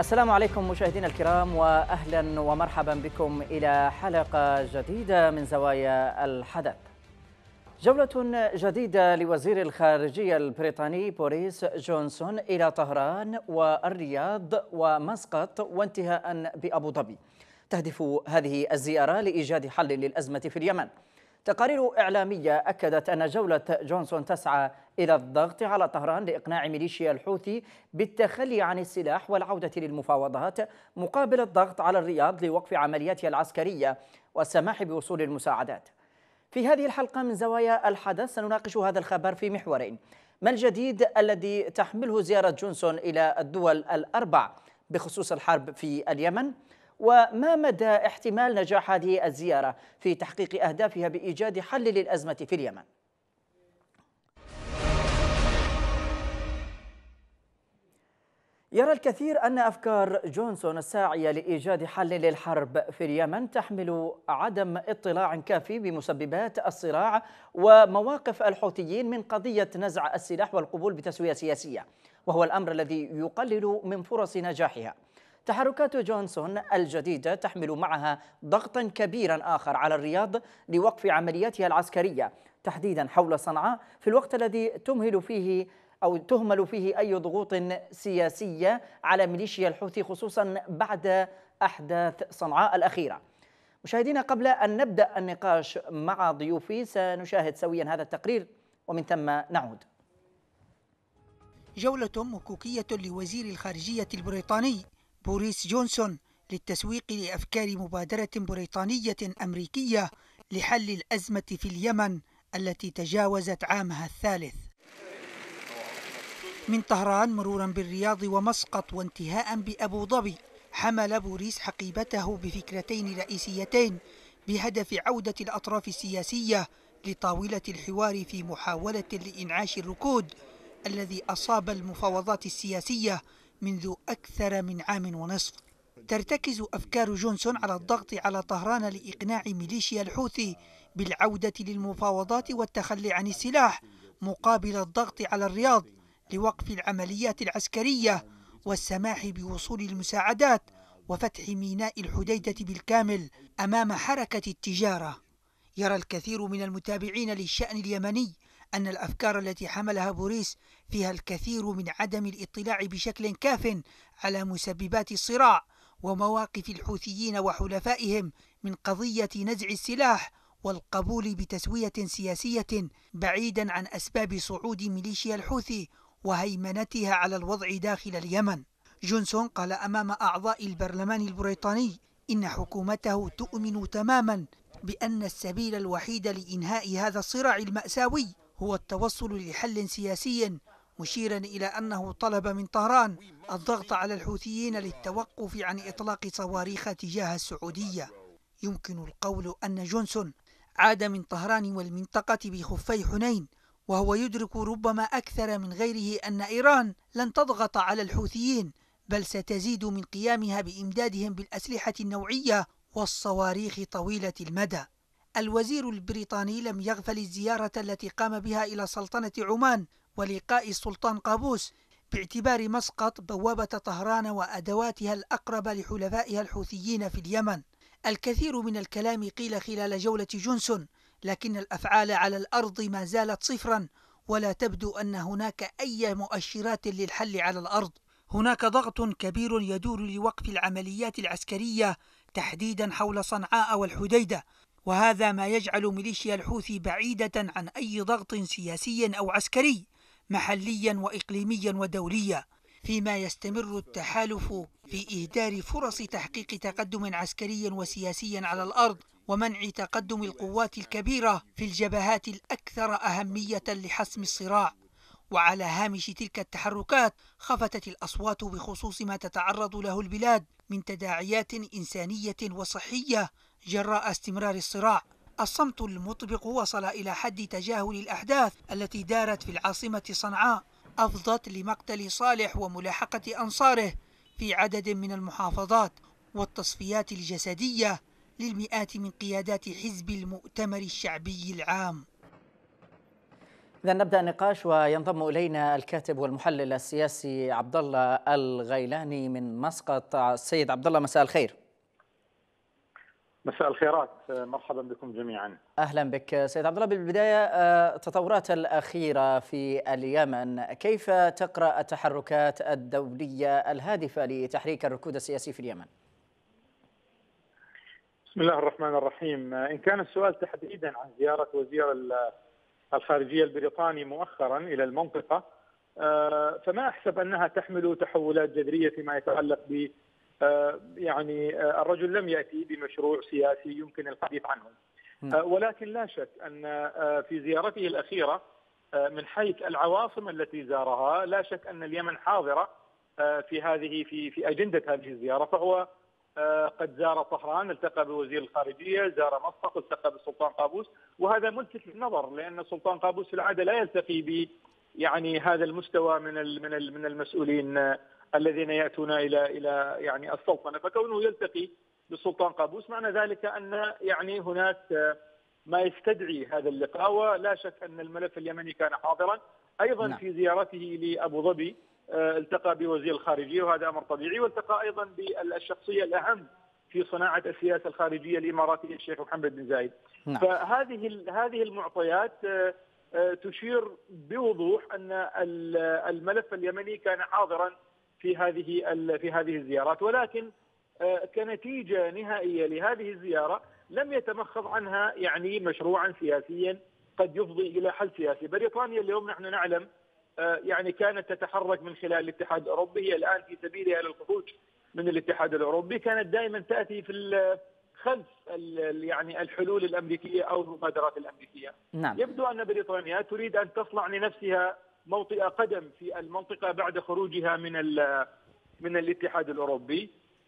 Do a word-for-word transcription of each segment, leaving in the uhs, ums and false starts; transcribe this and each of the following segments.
السلام عليكم مشاهدينا الكرام، وأهلا ومرحبا بكم إلى حلقة جديدة من زوايا الحدث. جولة جديدة لوزير الخارجية البريطاني بوريس جونسون إلى طهران والرياض ومسقط وانتهاء بأبو ظبي. تهدف هذه الزيارة لإيجاد حل للأزمة في اليمن. تقارير إعلامية أكدت أن جولة جونسون تسعى إلى الضغط على طهران لإقناع ميليشيا الحوثي بالتخلي عن السلاح والعودة للمفاوضات، مقابل الضغط على الرياض لوقف عملياتها العسكرية والسماح بوصول المساعدات. في هذه الحلقة من زوايا الحدث سنناقش هذا الخبر في محورين: ما الجديد الذي تحمله زيارة جونسون إلى الدول الأربع بخصوص الحرب في اليمن؟ وما مدى احتمال نجاح هذه الزيارة في تحقيق أهدافها بإيجاد حل للأزمة في اليمن؟ يرى الكثير أن أفكار جونسون الساعية لإيجاد حل للحرب في اليمن تحمل عدم اطلاع كافي بمسببات الصراع ومواقف الحوثيين من قضية نزع السلاح والقبول بتسوية سياسية، وهو الأمر الذي يقلل من فرص نجاحها. تحركات جونسون الجديدة تحمل معها ضغطا كبيرا آخر على الرياض لوقف عملياتها العسكرية تحديدا حول صنعاء، في الوقت الذي تمهل فيه أو تهمل فيه أي ضغوط سياسية على ميليشيا الحوثي، خصوصا بعد أحداث صنعاء الأخيرة. مشاهدينا، قبل أن نبدأ النقاش مع ضيوفي سنشاهد سويا هذا التقرير ومن ثم نعود. جولة مكوكية لوزير الخارجية البريطاني بوريس جونسون للتسويق لأفكار مبادرة بريطانية أمريكية لحل الأزمة في اليمن التي تجاوزت عامها الثالث. من طهران مرورا بالرياض ومسقط وانتهاء بأبو ظبي، حمل بوريس حقيبته بفكرتين رئيسيتين بهدف عودة الأطراف السياسية لطاولة الحوار في محاولة لإنعاش الركود الذي أصاب المفاوضات السياسية منذ أكثر من عام ونصف. ترتكز أفكار جونسون على الضغط على طهران لإقناع ميليشيا الحوثي بالعودة للمفاوضات والتخلي عن السلاح، مقابل الضغط على الرياض لوقف العمليات العسكرية والسماح بوصول المساعدات وفتح ميناء الحديدة بالكامل أمام حركة التجارة. يرى الكثير من المتابعين للشأن اليمني أن الأفكار التي حملها بوريس فيها الكثير من عدم الاطلاع بشكل كاف على مسببات الصراع ومواقف الحوثيين وحلفائهم من قضية نزع السلاح والقبول بتسوية سياسية، بعيدا عن أسباب صعود ميليشيا الحوثي وهيمنتها على الوضع داخل اليمن. جونسون قال أمام أعضاء البرلمان البريطاني إن حكومته تؤمن تماما بأن السبيل الوحيد لإنهاء هذا الصراع المأساوي هو التوصل لحل سياسي، مشيرا إلى أنه طلب من طهران الضغط على الحوثيين للتوقف عن إطلاق صواريخ تجاه السعودية. يمكن القول أن جونسون عاد من طهران والمنطقة بخفي حنين، وهو يدرك ربما أكثر من غيره أن إيران لن تضغط على الحوثيين، بل ستزيد من قيامها بإمدادهم بالأسلحة النوعية والصواريخ طويلة المدى. الوزير البريطاني لم يغفل الزيارة التي قام بها إلى سلطنة عمان ولقاء السلطان قابوس، باعتبار مسقط بوابة طهران وأدواتها الأقرب لحلفائها الحوثيين في اليمن. الكثير من الكلام قيل خلال جولة جونسون، لكن الأفعال على الأرض ما زالت صفرا، ولا تبدو أن هناك أي مؤشرات للحل على الأرض. هناك ضغط كبير يدور لوقف العمليات العسكرية تحديدا حول صنعاء والحديدة، وهذا ما يجعل ميليشيا الحوثي بعيدة عن أي ضغط سياسي أو عسكري محليا وإقليميا ودوليا، فيما يستمر التحالف في إهدار فرص تحقيق تقدم عسكري وسياسي على الأرض ومنع تقدم القوات الكبيرة في الجبهات الأكثر أهمية لحسم الصراع. وعلى هامش تلك التحركات خفتت الأصوات بخصوص ما تتعرض له البلاد من تداعيات إنسانية وصحية جراء استمرار الصراع. الصمت المطبق وصل إلى حد تجاهل الأحداث التي دارت في العاصمة صنعاء، أفضت لمقتل صالح وملاحقة أنصاره في عدد من المحافظات والتصفيات الجسدية للمئات من قيادات حزب المؤتمر الشعبي العام. إذا نبدأ النقاش وينضم إلينا الكاتب والمحلل السياسي عبد الله الغيلاني من مسقط. السيد عبد الله، مساء الخير. مساء الخيرات، مرحبا بكم جميعا. أهلا بك سيد عبد الله. بالبداية التطورات الأخيرة في اليمن، كيف تقرأ التحركات الدولية الهادفة لتحريك الركود السياسي في اليمن؟ بسم الله الرحمن الرحيم. إن كان السؤال تحديدا عن زيارة وزير الخارجية البريطاني مؤخرا إلى المنطقة، فما أحسب أنها تحمل تحولات جذرية فيما يتعلق ب يعني الرجل لم يأتي بمشروع سياسي يمكن الحديث عنه، ولكن لا شك أن في زيارته الأخيرة من حيث العواصم التي زارها لا شك أن اليمن حاضرة في هذه في في أجندة هذه الزيارة. فهو قد زار طهران، التقى بوزير الخارجية، زار مسقط، التقى بالسلطان قابوس، وهذا ملفت للنظر لأن السلطان قابوس في العادة لا يلتقي ب يعني هذا المستوى من من من المسؤولين الذين يأتون إلى إلى يعني السلطنة، فكونه يلتقي بالسلطان قابوس معنى ذلك أن يعني هناك ما يستدعي هذا اللقاء. ولا شك أن الملف اليمني كان حاضرا أيضا. نعم. في زيارته لأبو ظبي التقى بوزير الخارجية وهذا أمر طبيعي، والتقى أيضا بالشخصية الأهم في صناعة السياسة الخارجية الإماراتية الشيخ محمد بن زايد. نعم. فهذه هذه المعطيات تشير بوضوح أن الملف اليمني كان حاضرا في هذه في هذه الزيارات، ولكن كنتيجة نهائية لهذه الزيارة لم يتمخض عنها يعني مشروعا سياسيا قد يفضي إلى حل سياسي. بريطانيا اليوم نحن نعلم يعني كانت تتحرك من خلال الاتحاد الأوروبي، هي الآن في سبيلها إلى الخروج من الاتحاد الأوروبي، كانت دائما تأتي في خلف يعني الحلول الأمريكية أو المبادرات الأمريكية. نعم. يبدو أن بريطانيا تريد أن تصنع لنفسها موطئ قدم في المنطقة بعد خروجها من من الاتحاد الأوروبي،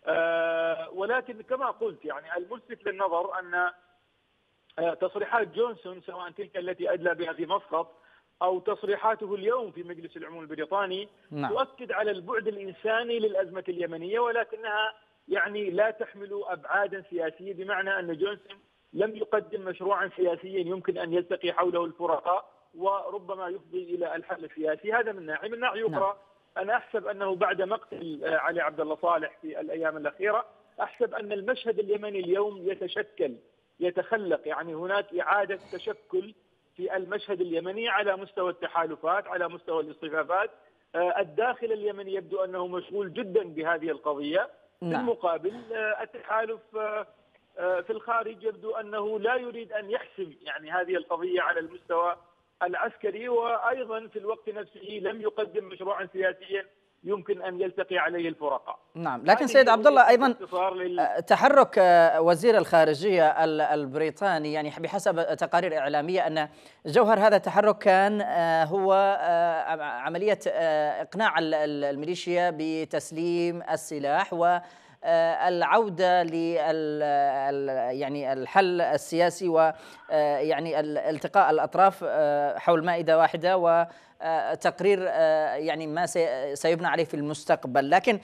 ولكن كما قلت يعني الملفت للنظر أن تصريحات جونسون سواء تلك التي أدلى بها في مسقط أو تصريحاته اليوم في مجلس العموم البريطاني نعم. تؤكد على البعد الإنساني للأزمة اليمنية، ولكنها يعني لا تحمل أبعادا سياسية، بمعنى أن جونسون لم يقدم مشروعا سياسيا يمكن أن يلتقي حوله الفرقاء وربما يفضي إلى الحل السياسي. هذا من ناحية. من ناحية أخرى نعم. أنا أحسب أنه بعد مقتل علي عبد الله صالح في الأيام الأخيرة، أحسب أن المشهد اليمني اليوم يتشكل يتخلق، يعني هناك إعادة تشكل في المشهد اليمني على مستوى التحالفات، على مستوى الاصطفافات. الداخل اليمني يبدو أنه مشغول جدا بهذه القضية. نعم. في المقابل التحالف في الخارج يبدو أنه لا يريد أن يحسم يعني هذه القضية على المستوى العسكري، وأيضا في الوقت نفسه لم يقدم مشروعا سياسيا يمكن أن يلتقي عليه الفرقاء. نعم، لكن سيد عبد الله أيضا تحرك وزير الخارجية البريطاني يعني بحسب تقارير إعلامية أن جوهر هذا التحرك كان هو عملية إقناع الميليشيا بتسليم السلاح و العودة لل يعني الحل السياسي ويعني التقاء الأطراف حول مائدة واحدة وتقرير يعني ما سيبنى عليه في المستقبل. لكن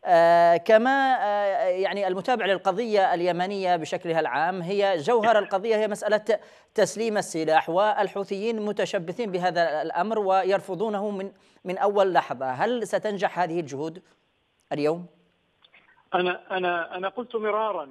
كما يعني المتابع للقضية اليمنية بشكلها العام، هي جوهر القضية هي مسألة تسليم السلاح، والحوثيين متشبثين بهذا الأمر ويرفضونه من من أول لحظة. هل ستنجح هذه الجهود اليوم؟ أنا أنا أنا قلت مرارا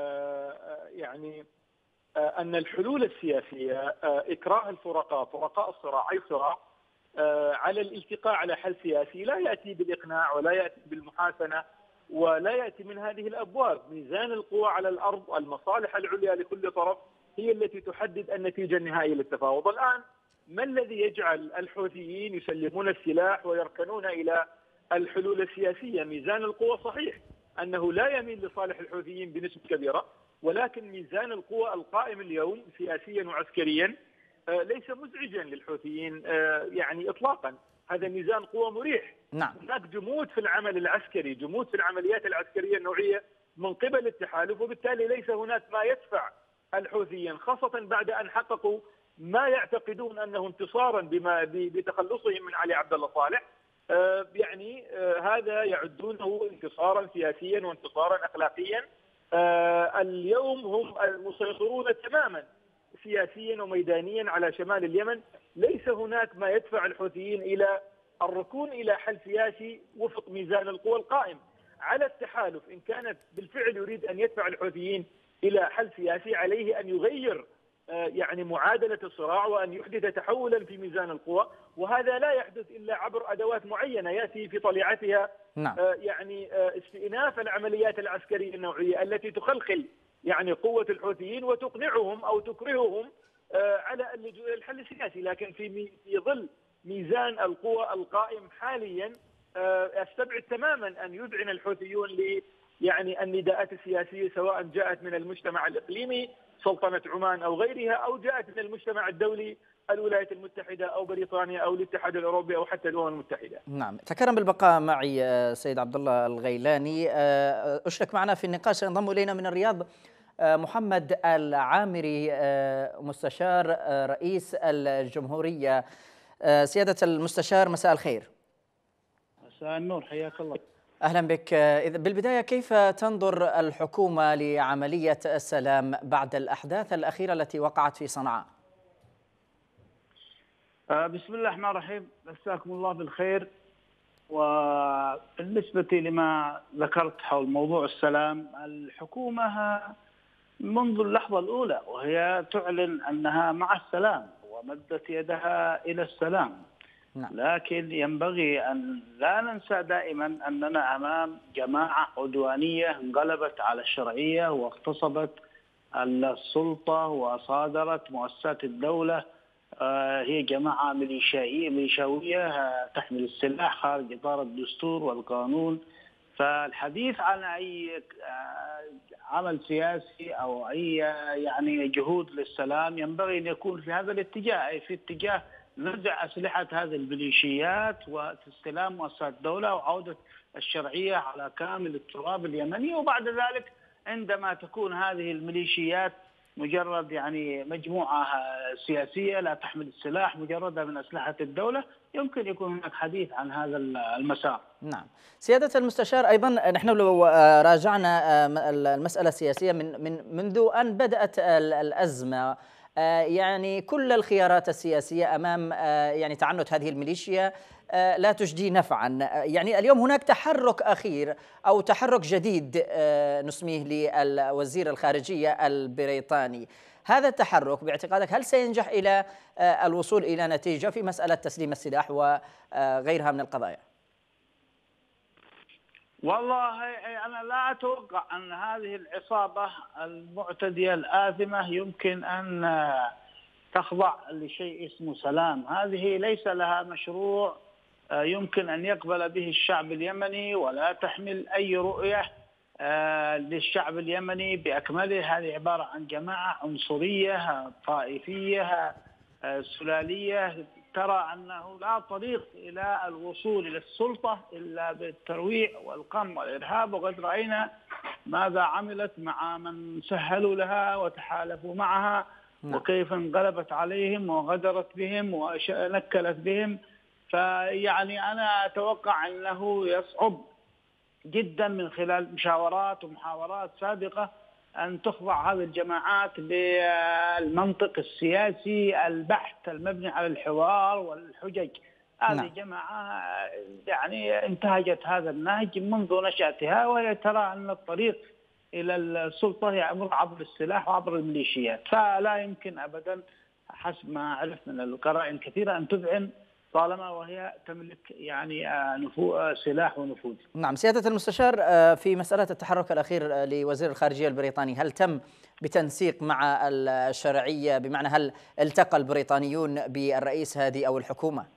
يعني أن الحلول السياسية إكراه الفرقاء فرقاء الصراع أي صراع على الالتقاء على حل سياسي لا يأتي بالإقناع ولا يأتي بالمحاسنة ولا يأتي من هذه الأبواب. ميزان القوى على الأرض، المصالح العليا لكل طرف هي التي تحدد النتيجة النهائية للتفاوض. الآن ما الذي يجعل الحوثيين يسلمون السلاح ويركنون إلى الحلول السياسية؟ ميزان القوى صحيح أنه لا يميل لصالح الحوثيين بنسبة كبيرة، ولكن ميزان القوى القائم اليوم سياسيا وعسكريا ليس مزعجا للحوثيين يعني إطلاقا. هذا ميزان قوى مريح. نعم. هناك جمود في العمل العسكري، جمود في العمليات العسكرية النوعية من قبل التحالف، وبالتالي ليس هناك ما يدفع الحوثيين خاصة بعد أن حققوا ما يعتقدون أنه انتصارا بما بتخلصهم من علي عبد الله صالح. يعني هذا يعدونه انتصارا سياسيا وانتصارا أخلاقيا. اليوم هم المسيطرون تماما سياسيا وميدانيا على شمال اليمن. ليس هناك ما يدفع الحوثيين إلى الركون إلى حل سياسي وفق ميزان القوى القائم على التحالف. إن كانت بالفعل يريد أن يدفع الحوثيين إلى حل سياسي عليه أن يغير يعني معادلة الصراع وأن يحدث تحولا في ميزان القوى، وهذا لا يحدث إلا عبر أدوات معينة يأتي في طليعتها نعم. يعني استئناف العمليات العسكرية النوعية التي تخلخل يعني قوة الحوثيين وتقنعهم أو تكرههم على اللجوء الحل السياسي. لكن في في ظل ميزان القوى القائم حاليا استبعد تماما أن يذعن الحوثيون ل يعني النداءات السياسية، سواء جاءت من المجتمع الإقليمي سلطنة عمان أو غيرها، أو جاءت من المجتمع الدولي الولايات المتحدة أو بريطانيا أو الاتحاد الأوروبي أو حتى الأمم المتحدة. نعم، تكرم بالبقاء معي سيد عبد الله الغيلاني. أشرك معنا في النقاش ينضم إلينا من الرياض محمد العامري مستشار رئيس الجمهورية. سيادة المستشار مساء الخير. مساء النور، حياك الله. أهلا بك. بالبداية، كيف تنظر الحكومة لعملية السلام بعد الأحداث الأخيرة التي وقعت في صنعاء؟ بسم الله الرحمن الرحيم، مساكم الله بالخير. وبالنسبة لما ذكرت حول موضوع السلام، الحكومة منذ اللحظة الأولى وهي تعلن أنها مع السلام ومدت يدها إلى السلام. لكن ينبغي أن لا ننسى دائما أننا أمام جماعة عدوانية انقلبت على الشرعية واغتصبت السلطة وصادرت مؤسسات الدولة. هي جماعة ميليشيائية ميليشاوية تحمل السلاح خارج إطار الدستور والقانون. فالحديث عن أي عمل سياسي أو أي يعني جهود للسلام ينبغي أن يكون في هذا الاتجاه، أي في اتجاه نزع أسلحة هذه الميليشيات واستلام مؤسسات الدولة وعودة الشرعية على كامل التراب اليمني. وبعد ذلك عندما تكون هذه الميليشيات مجرد يعني مجموعة سياسية لا تحمل السلاح، مجردة من أسلحة الدولة، يمكن يكون هناك حديث عن هذا المسار. نعم سيادة المستشار، أيضا نحن لو راجعنا المسألة السياسية من من منذ أن بدأت الأزمة، يعني كل الخيارات السياسية أمام يعني تعنت هذه الميليشيا لا تجدي نفعا. يعني اليوم هناك تحرك أخير أو تحرك جديد نسميه لوزير الخارجية البريطاني. هذا التحرك باعتقادك هل سينجح إلى الوصول إلى نتيجة في مسألة تسليم السلاح وغيرها من القضايا؟ والله أنا لا أتوقع أن هذه العصابة المعتدية الآثمة يمكن أن تخضع لشيء اسمه سلام. هذه ليس لها مشروع يمكن أن يقبل به الشعب اليمني، ولا تحمل أي رؤية للشعب اليمني بأكمله. هذه عبارة عن جماعة عنصرية طائفية سلالية ترى أنه لا طريق إلى الوصول إلى السلطة إلا بالترويع والقمع والإرهاب. وقد رأينا ماذا عملت مع من سهلوا لها وتحالفوا معها، وكيف انقلبت عليهم وغدرت بهم ونكلت بهم. فيعني أنا أتوقع أنه يصعب جدا من خلال مشاورات ومحاورات سابقة أن تخضع هذه الجماعات للمنطق السياسي البحت المبني على الحوار والحجج. هذه جماعة يعني انتهجت هذا النهج منذ نشأتها، وهي ترى أن الطريق إلى السلطة يمر عبر السلاح وعبر الميليشيات. فلا يمكن أبدا حسب ما عرف من القرائن الكثيرة أن تذعن طالما وهي تملك يعني سلاح ونفوذ. نعم سيادة المستشار، في مسألة التحرك الأخير لوزير الخارجية البريطاني، هل تم بتنسيق مع الشرعية؟ بمعنى هل التقى البريطانيون بالرئيس هادي أو الحكومة؟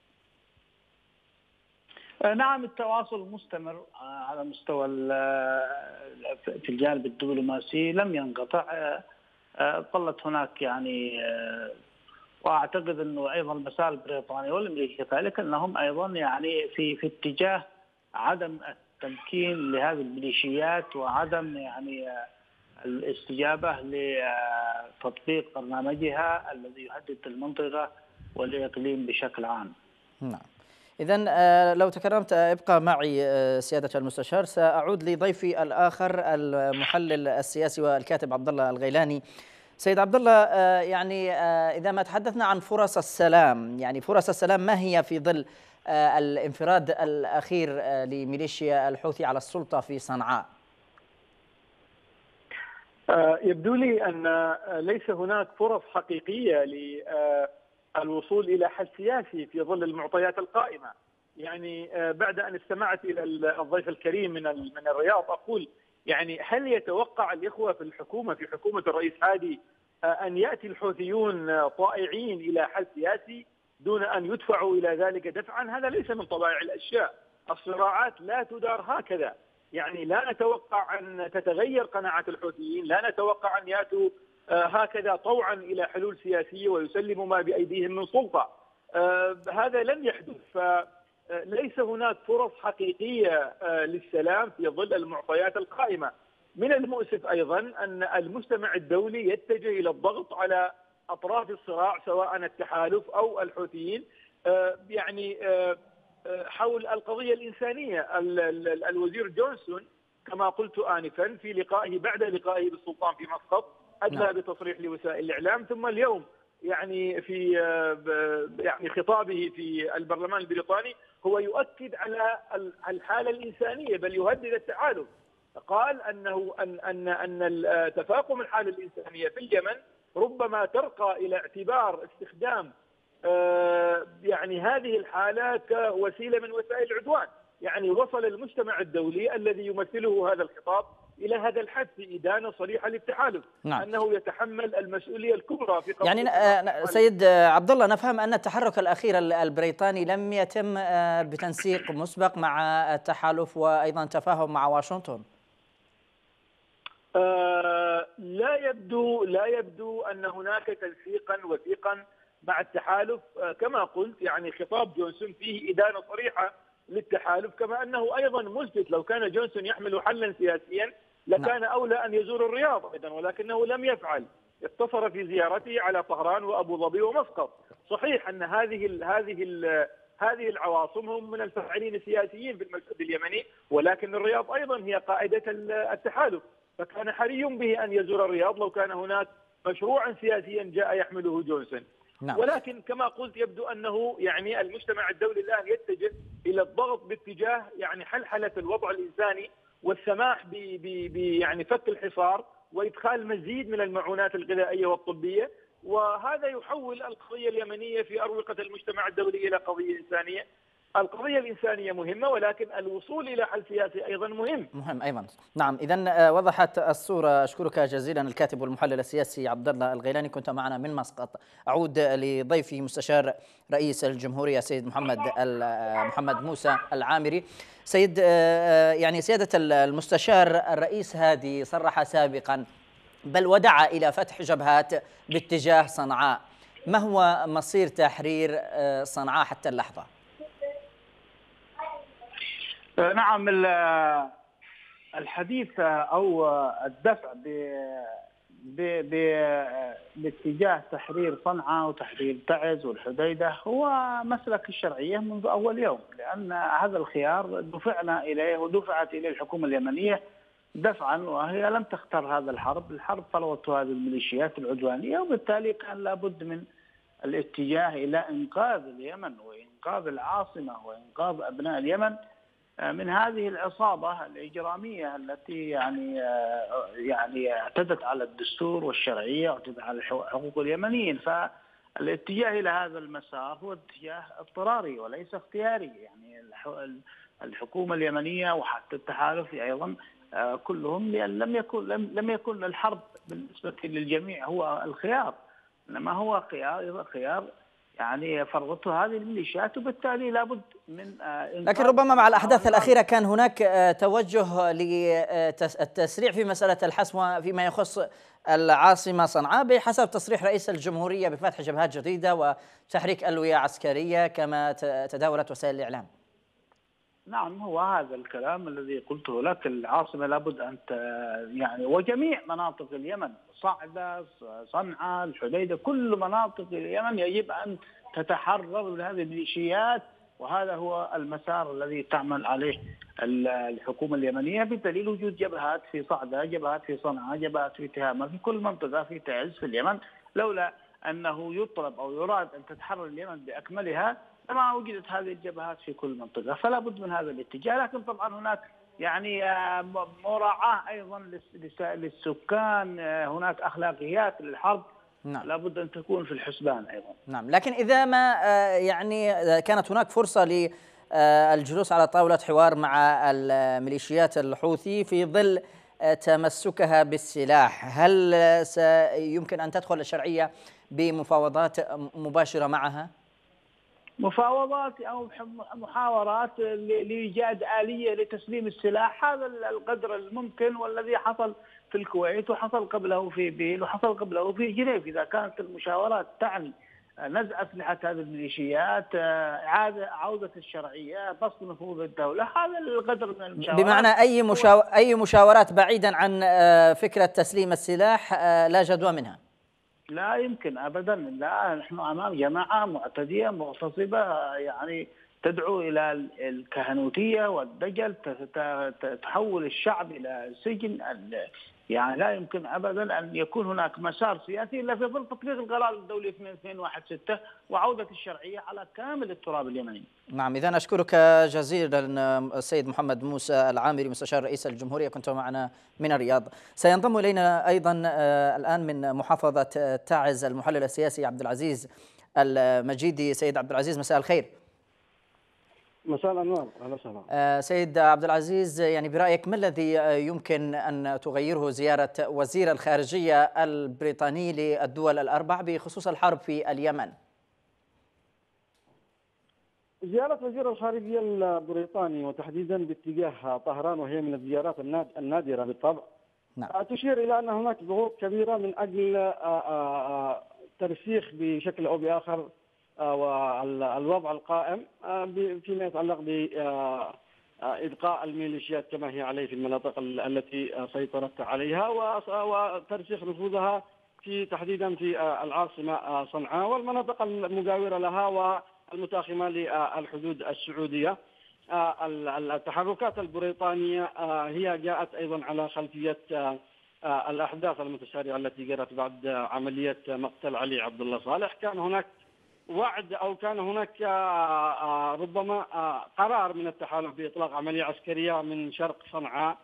نعم، التواصل مستمر على مستوى في الجانب الدبلوماسي لم ينقطع. ظلت هناك يعني، واعتقد انه ايضا المسار البريطاني والامريكي كذلك انهم ايضا يعني في في اتجاه عدم التمكين لهذه الميليشيات وعدم يعني الاستجابه لتطبيق برنامجها الذي يهدد المنطقه والاقليم بشكل عام. نعم. إذن لو تكرمت ابقى معي سيادة المستشار، سأعود لضيفي الآخر المحلل السياسي والكاتب عبد الله الغيلاني. سيد عبد الله، يعني إذا ما تحدثنا عن فرص السلام، يعني فرص السلام ما هي في ظل الانفراد الأخير لميليشيا الحوثي على السلطة في صنعاء؟ يبدو لي أن ليس هناك فرص حقيقية للوصول إلى حل سياسي في ظل المعطيات القائمة. يعني بعد أن استمعت إلى الضيف الكريم من من الرياض أقول يعني هل يتوقع الإخوة في الحكومة في حكومة الرئيس هادي أن يأتي الحوثيون طائعين إلى حل سياسي دون أن يدفعوا إلى ذلك دفعا؟ هذا ليس من طبائع الأشياء. الصراعات لا تدار هكذا. يعني لا نتوقع أن تتغير قناعة الحوثيين، لا نتوقع أن يأتوا هكذا طوعا إلى حلول سياسية ويسلموا ما بأيديهم من سلطة. هذا لن يحدث. فليس هناك فرص حقيقية للسلام في ظل المعطيات القائمة. من المؤسف أيضا أن المجتمع الدولي يتجه إلى الضغط على أطراف الصراع سواء التحالف أو الحوثيين يعني حول القضية الإنسانية. الوزير جونسون كما قلت آنفا في لقائه بعد لقائه بالسلطان في مسقط أدلى بتصريح لوسائل الإعلام، ثم اليوم يعني في يعني خطابه في البرلمان البريطاني هو يؤكد على الحالة الإنسانية بل يهدد التحالف. قال أنه أن أن أن تفاقم الحالة الإنسانية في اليمن ربما ترقى إلى اعتبار استخدام يعني هذه الحالة كوسيلة من وسائل العدوان. يعني وصل المجتمع الدولي الذي يمثله هذا الخطاب إلى هذا الحد في إدانة صريحة للتحالف. نعم. أنه يتحمل المسؤولية الكبرى في يعني سيد عبد الله، نفهم أن التحرك الأخير البريطاني لم يتم بتنسيق مسبق مع التحالف وأيضا تفاهم مع واشنطن. آه لا يبدو لا يبدو أن هناك تنسيقا وثيقا مع التحالف. آه كما قلت يعني خطاب جونسون فيه إدانة صريحة للتحالف، كما أنه أيضا ملفت. لو كان جونسون يحمل حلا سياسيا لكان أولى أن يزور الرياض أيضا، ولكنه لم يفعل. اقتصر في زيارته على طهران وأبو ظبي ومسقط. صحيح أن هذه ال هذه ال هذه العواصم هم من الفاعلين السياسيين في المشهد اليمني، ولكن الرياض أيضا هي قاعدة التحالف، فكان حري به أن يزور الرياض لو كان هناك مشروعا سياسيا جاء يحمله جونسون. نعم. ولكن كما قلت يبدو أنه يعني المجتمع الدولي الآن يتجه إلى الضغط باتجاه يعني حلحلة الوضع الإنساني والسماح ب ب يعني فك الحصار وإدخال مزيد من المعونات الغذائية والطبية، وهذا يحول القضية اليمنية في أروقة المجتمع الدولي إلى قضية إنسانية. القضية الإنسانية مهمة، ولكن الوصول إلى حل سياسي أيضا مهم. مهم أيضا. نعم، إذا وضحت الصورة. أشكرك جزيلا الكاتب والمحلل السياسي عبد الله الغيلاني، كنت معنا من مسقط. أعود لضيفي مستشار رئيس الجمهورية سيد محمد محمد موسى العامري. سيد يعني سيادة المستشار، الرئيس هادي صرح سابقا بل ودعا إلى فتح جبهات باتجاه صنعاء. ما هو مصير تحرير صنعاء حتى اللحظة؟ نعم، الحديث أو الدفع باتجاه تحرير صنعاء وتحرير تعز والحديدة هو مسلك الشرعية منذ أول يوم، لأن هذا الخيار دفعنا إليه ودفعت إليه الحكومة اليمنية دفعا، وهي لم تختار هذا الحرب. الحرب فرضته هذه الميليشيات العدوانية، وبالتالي كان لابد من الاتجاه إلى إنقاذ اليمن وإنقاذ العاصمة وإنقاذ أبناء اليمن من هذه العصابة الإجرامية التي يعني يعني اعتدت على الدستور والشرعية واعتدت على حقوق اليمنيين. فالاتجاه إلى هذا المسار هو اتجاه اضطراري وليس اختياري. يعني الحكومة اليمنية وحتى التحالف أيضا كلهم لم يكن لم لم يكن الحرب بالنسبة للجميع هو الخيار، إنما هو خيار خيار يعني فرضته هذه الميليشيات، وبالتالي لابد من لكن ربما مع الأحداث الأخيرة كان هناك توجه للتسريع في مسألة الحسم فيما يخص العاصمة صنعاء بحسب تصريح رئيس الجمهورية بفتح جبهات جديدة وتحريك ألوية عسكرية كما تداولت وسائل الإعلام. نعم، هو هذا الكلام الذي قلته لك. العاصمة لابد أن يعني وجميع مناطق اليمن صعدة صنعاء الحديدة كل مناطق اليمن يجب أن تتحرر من هذه الميليشيات وهذا هو المسار الذي تعمل عليه الحكومة اليمنية، بدليل وجود جبهات في صعدة، جبهات في صنعاء، جبهات في تهامة، في كل منطقة، في تعز، في اليمن. لولا أنه يطلب أو يراد أن تتحرر اليمن بأكملها لما وجدت هذه الجبهات في كل منطقة، فلا بد من هذا الاتجاه. لكن طبعا هناك يعني مراعاة أيضا للسكان، هناك أخلاقيات للحرب نعم. لابد أن تكون في الحسبان أيضا. نعم، لكن إذا ما يعني كانت هناك فرصة للجلوس على طاولة حوار مع الميليشيات الحوثي في ظل تمسكها بالسلاح، هل سيمكن أن تدخل الشرعية بمفاوضات مباشرة معها؟ مفاوضات أو محاورات لإيجاد آلية لتسليم السلاح، هذا القدر الممكن، والذي حصل في الكويت وحصل قبله في بيل وحصل قبله في جنيف. إذا كانت المشاورات تعني نزع أسلحة هذه الميليشيات، إعادة عودة الشرعية، بسط نفوذ الدولة، هذا القدر من المشاورات. بمعنى أي مشاو... أي مشاورات بعيدا عن فكرة تسليم السلاح لا جدوى منها؟ لا يمكن أبدا. لا، نحن أمام جماعة معتدية مغتصبة، يعني تدعو إلى الكهنوتية والدجل، تحول الشعب إلى سجن. يعني لا يمكن أبدا أن يكون هناك مسار سياسي إلا في ظل تطبيق القرار الدولي اثنين واحد ستة وعودة الشرعية على كامل التراب اليمني. نعم، إذا أشكرك جزيلا السيد محمد موسى العامري مستشار رئيس الجمهورية، كنت معنا من الرياض. سينضم إلينا أيضا الآن من محافظة تعز المحلل السياسي عبد العزيز المجيدي. سيد عبد العزيز، مساء الخير. مساء الأنوار، أهلا وسهلا. آه سيد عبد العزيز، يعني برأيك ما الذي يمكن أن تغيره زيارة وزير الخارجية البريطاني للدول الأربع بخصوص الحرب في اليمن؟ زيارة وزير الخارجية البريطاني وتحديدا باتجاه طهران، وهي من الزيارات النادرة بالطبع، نعم. تشير إلى أن هناك ضغوط كبيرة من أجل ترسيخ بشكل أو بآخر والوضع القائم فيما يتعلق بإبقاء الميليشيات كما هي عليه في المناطق التي سيطرت عليها، وترسيخ نفوذها في تحديدا في العاصمة صنعاء والمناطق المجاورة لها والمتاخمة للحدود السعودية. التحركات البريطانية هي جاءت أيضا على خلفية الأحداث المتسارعة التي جرت بعد عملية مقتل علي عبد الله صالح. كان هناك وعد أو كان هناك ربما قرار من التحالف بإطلاق عملية عسكرية من شرق صنعاء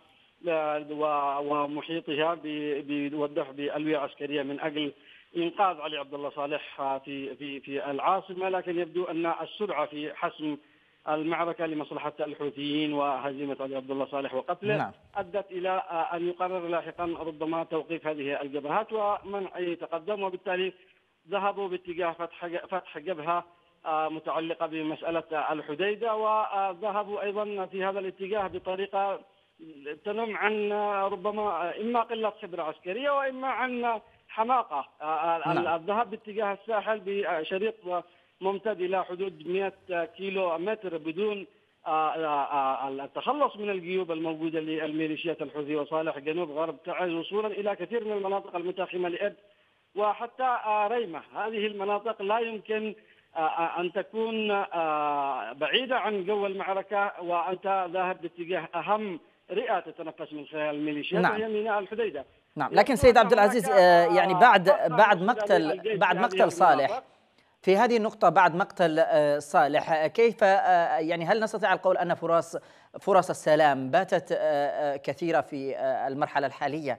ومحيطها والدفع بألوية عسكرية من أجل إنقاذ علي عبد الله صالح في في في العاصمة، لكن يبدو أن السرعة في حسم المعركة لمصلحة الحوثيين وهزيمة علي عبد الله صالح وقتله نعم. أدت إلى أن يقرر لاحقا ربما توقيف هذه الجبهات ومنع أي تقدم، وبالتالي ذهبوا باتجاه فتح فتح جبهة متعلقة بمسألة الحديدة، وذهبوا أيضا في هذا الاتجاه بطريقة تنم عن ربما إما قلة خبرة عسكرية وإما عن حماقة. نعم. الذهاب باتجاه الساحل بشريط ممتد إلى حدود مئة كيلو متر بدون التخلص من الجيوب الموجودة للميليشيات الحوثي وصالح جنوب غرب تعز، وصولا إلى كثير من المناطق المتاخمة لإربد وحتى ريمة. هذه المناطق لا يمكن أن تكون بعيدة عن جو المعركة وأنت ذاهب باتجاه أهم رئة تتنفس من خلال الميليشيات، وهي نعم. ميناء الحديدة. نعم، لكن سيد عبد العزيز يعني بعد بعد مقتل بعد مقتل صالح، في هذه النقطة بعد مقتل صالح، كيف يعني هل نستطيع القول أن فرص فرص السلام باتت كثيرة في المرحلة الحالية؟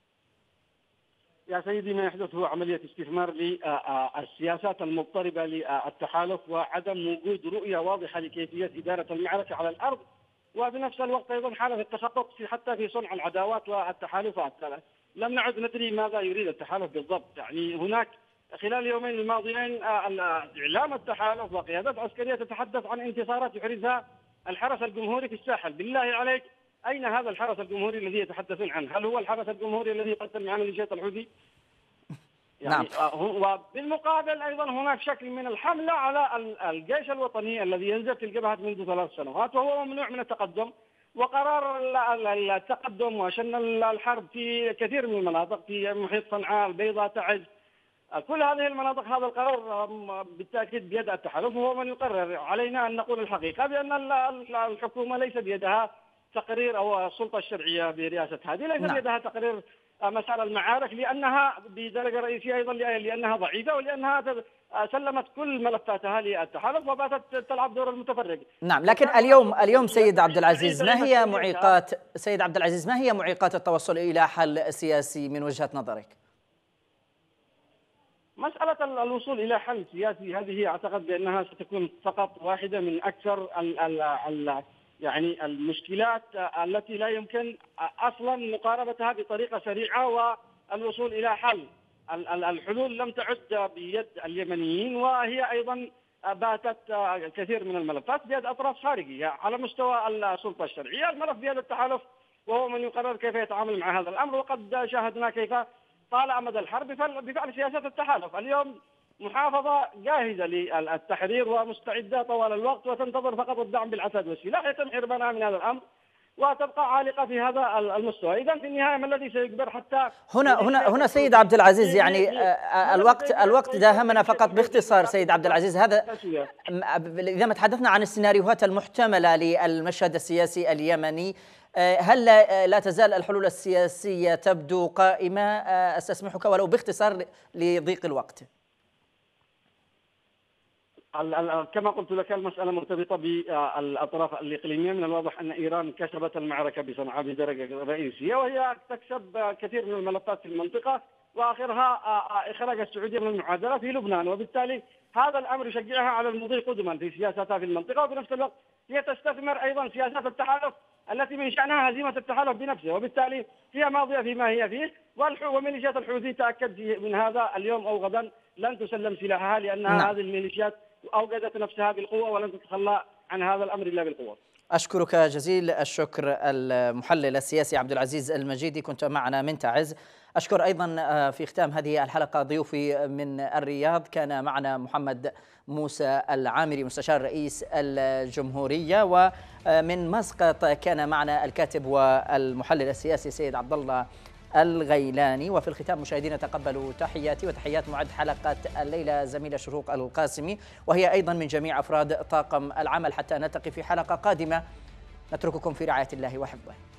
يا سيدي، ما يحدث هو عملية استثمار للسياسات المضطربة للتحالف وعدم وجود رؤية واضحة لكيفية إدارة المعركة على الأرض، وبنفس الوقت أيضا حالة التخطط في حتى في صنع العداوات والتحالفات. لم نعد ندري ماذا يريد التحالف بالضبط. يعني هناك خلال اليومين الماضيين إعلام التحالف وقيادات عسكرية تتحدث عن انتصارات يحرزها الحرس الجمهوري في الساحل. بالله عليك، أين هذا الحرس الجمهوري الذي يتحدثون عنه؟ هل هو الحرس الجمهوري الذي قتل مع ميليشيات الحوثي؟ يعني نعم. وبالمقابل أيضا هناك شكل من الحملة على الجيش الوطني الذي ينزل في الجبهة منذ ثلاث سنوات وهو ممنوع من التقدم، وقرار التقدم وشن الحرب في كثير من المناطق في محيط صنعاء، البيضاء، تعز، كل هذه المناطق هذا القرار بالتأكيد بيد التحالف، وهو من يقرر. علينا أن نقول الحقيقة بأن الحكومة ليس بيدها تقرير، أو السلطة الشرعية برئاسة هذه ليس نعم. بيدها تقرير مسار المعارك، لأنها بدرجة رئيسية أيضا لأنها ضعيفة، ولأنها سلمت كل ملفاتها للتحالف وباتت تلعب دور المتفرج. نعم، لكن اليوم اليوم سيد عبد العزيز، ما هي معيقات سيد عبد العزيز ما هي معيقات التوصل إلى حل سياسي من وجهة نظرك؟ مسألة الوصول إلى حل سياسي هذه أعتقد بأنها ستكون فقط واحدة من أكثر ال ال ال يعني المشكلات التي لا يمكن أصلا مقاربتها بطريقة سريعة والوصول إلى حل. الحلول لم تعد بيد اليمنيين، وهي أيضا باتت كثير من الملفات بيد أطراف خارجية. على مستوى السلطة الشرعية الملف بيد التحالف، وهو من يقرر كيف يتعامل مع هذا الأمر، وقد شاهدنا كيف طال أمد الحرب بفعل سياسات التحالف. اليوم محافظة جاهزة للتحرير ومستعدة طوال الوقت، وتنتظر فقط الدعم بالعتاد والسلاح. يتم حرمانها من هذا الأمر وتبقى عالقة في هذا المستوى. إذا في النهاية ما الذي سيجبر حتى هنا هنا هنا سيد عبد العزيز، يعني الوقت الوقت داهمنا فقط باختصار سيد عبد العزيز. هذا إذا ما تحدثنا عن السيناريوهات المحتملة للمشهد السياسي اليمني، هل لا تزال الحلول السياسية تبدو قائمة؟ أستسمحك ولو باختصار لضيق الوقت. كما قلت لك المسألة مرتبطة بالأطراف الإقليمية. من الواضح أن إيران كسبت المعركة بصنعاء بدرجة رئيسية، وهي تكسب كثير من الملفات في المنطقة، وآخرها إخراج السعودية من المعادلة في لبنان، وبالتالي هذا الأمر يشجعها على المضي قدما في سياستها في المنطقة. وفي نفس الوقت هي تستثمر أيضا سياسات التحالف التي من شأنها هزيمة التحالف بنفسه، وبالتالي هي ماضية فيما هي فيه. وميليشيات الحوثي تأكد من هذا اليوم أو غدا لن تسلم سلاحها، لأنها نعم. هذه الميليشيات أوجدت نفسها بالقوة ولن تتخلى عن هذا الأمر إلا بالقوة. أشكرك جزيل الشكر المحلل السياسي عبد العزيز المجيدي، كنت معنا من تعز. أشكر أيضا في ختام هذه الحلقة ضيوفي من الرياض، كان معنا محمد موسى العامري مستشار رئيس الجمهورية، ومن مسقط كان معنا الكاتب والمحلل السياسي سيد عبد الله الغيلاني. وفي الختام مشاهدينا تقبلوا تحياتي وتحيات معد حلقة الليلة زميلة شروق القاسمي، وهي أيضا من جميع أفراد طاقم العمل. حتى نلتقي في حلقة قادمة، نترككم في رعاية الله وحفظه.